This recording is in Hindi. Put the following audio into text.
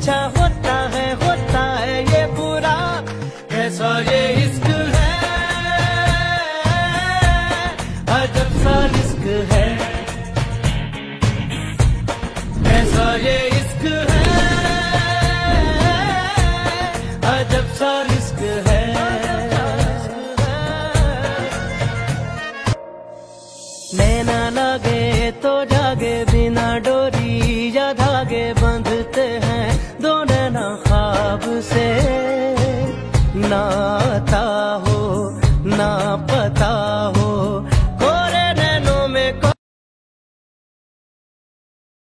अच्छा होता है ये बुरा, कैसा ये इश्क है, अजब सा रिस्क है, कैसा ये इश्क है, अजब सा रिस्क है। नैना लागे तो जागे, बिना डोरी या धागे